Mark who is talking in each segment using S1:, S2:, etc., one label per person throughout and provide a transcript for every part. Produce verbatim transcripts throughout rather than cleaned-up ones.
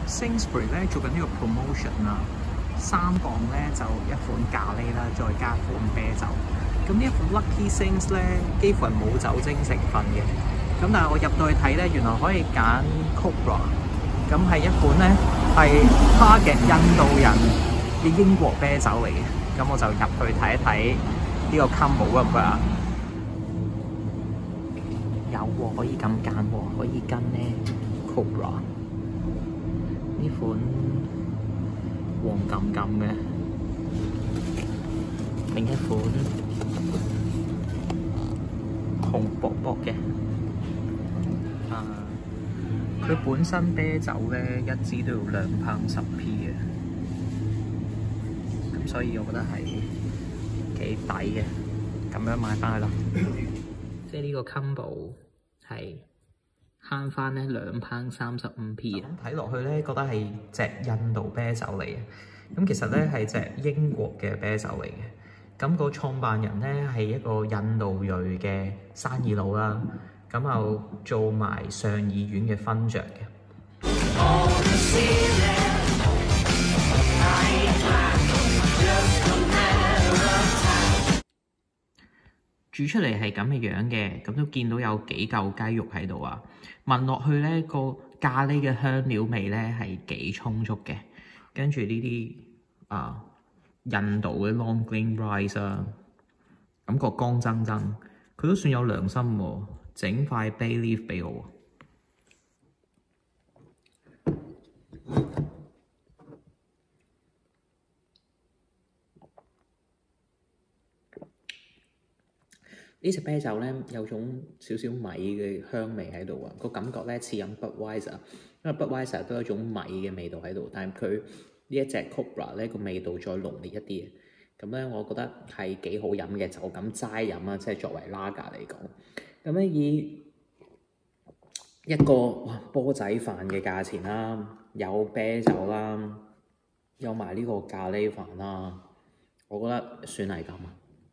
S1: Sainsbury 咧做緊呢個 promotion 啊，三磅咧就一款咖喱啦，再加款啤酒。咁呢一款 Lucky Saints 咧，幾乎係冇酒精成分嘅。咁但係我入到去睇咧，原來可以揀 Cobra。咁係一款咧係 target 印度人嘅英國啤酒嚟嘅。咁我就入去睇一睇呢個 combo work 唔 work 啊？有喎、哦，可以咁揀喎，可以跟咧 Cobra 呢款黃金金嘅，另一款紅卜卜嘅。啊，佢本身啤酒咧一支都要兩磅十 p 嘅，咁所以我覺得係幾抵嘅，咁樣買翻去啦。即係呢個 combo 係慳翻咧兩磅三十五 p 嘅。睇落去咧，覺得係隻印度啤酒嚟嘅。咁其實咧係隻英國嘅啤酒嚟嘅。咁個創辦人咧係一個印度裔嘅生意佬啦。咁又做埋上議院嘅勳爵嘅。煮出嚟係咁嘅樣嘅，咁都見到有幾嚿雞肉喺度啊！聞落去咧，個咖喱嘅香料味咧係幾充足嘅，跟住呢啲啊印度嘅 long grain rice 啊，感覺乾爭爭，佢都算有良心喎，整塊 bay leaf 俾我。呢隻啤酒咧有種少少米嘅香味喺度啊，個感覺咧似飲 Budweiser， 因為 Budweiser 都有一種米嘅味道喺度，但係佢呢一隻 Cobra 咧個味道再濃烈一啲嘅，咁咧我覺得係幾好飲嘅，就咁齋飲啊，即係作為 lager 嚟講，咁咧以一個哇波仔飯嘅價錢啦，有啤酒啦，有埋呢個咖喱飯啦，我覺得算係咁啊。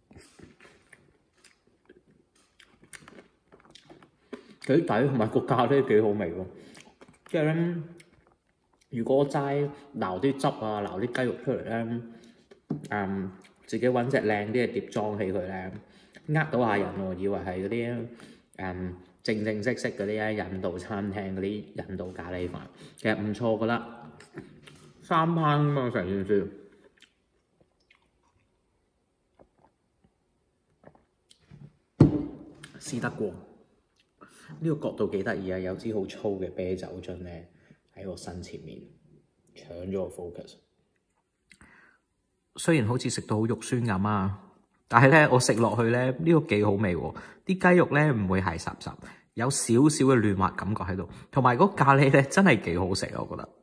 S1: 幾抵，同埋個咖喱幾好味喎！即係咧，如果齋撈啲汁啊、撈啲雞肉出嚟咧，嗯，自己揾隻靚啲嘅碟裝起佢咧，呃到下人喎，以為係嗰啲誒正正式式嗰啲咧印度餐廳嗰啲印度咖喱飯，其實唔錯，覺得三磅啊嘛成件事。試得過。呢個角度幾得意啊！有支好粗嘅啤酒樽咧喺我身前面搶咗個 focus。雖然好似食到好肉酸咁啊，但係咧我食落去咧呢、呢個幾好味喎！啲雞肉咧唔會係濕濕，有少少嘅嫩滑感覺喺度，同埋嗰咖喱咧真係幾好食啊！我覺得。